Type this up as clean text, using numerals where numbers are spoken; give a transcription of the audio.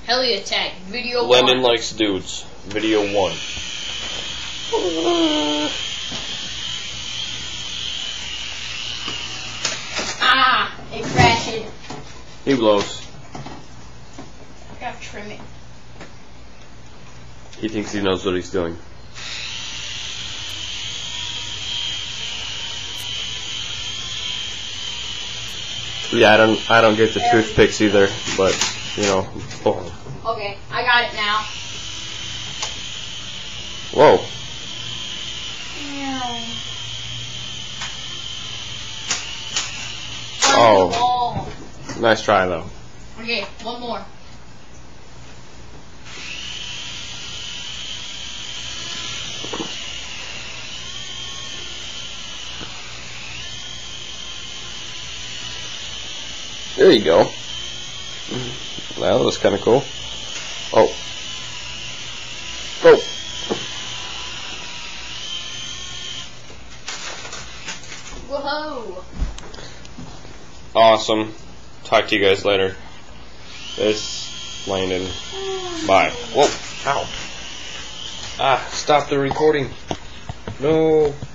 Heli attack, video Landon 1. likes dudes, video 1. Ah, it crashed. He blows. I gotta trim it. He thinks he knows what he's doing. Yeah, I don't get the toothpicks either, but you know. Oh. Okay, I got it now. Whoa. Oh. Nice try though. Okay, one more. There you go. That was kind of cool. Oh. Oh. Whoa. Awesome. Talk to you guys later. This Landon. Bye. Whoa. Ow. Ah, stop the recording. No.